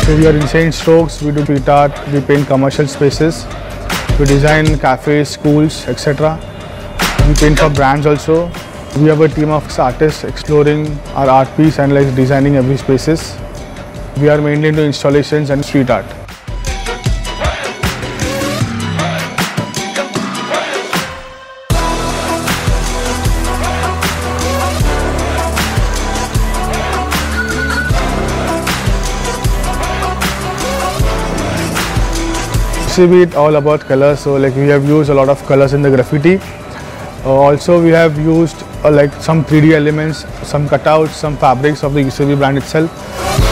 So we are Insane Strokes, we do street art, we paint commercial spaces, we design cafes, schools, etc. We paint for brands also. We have a team of artists exploring our art piece and like designing every spaces. We are mainly into installations and street art. Exhibit all about colors, so like we have used a lot of colors in the graffiti. Also we have used like some 3D elements, some cutouts, some fabrics of the UCB brand itself.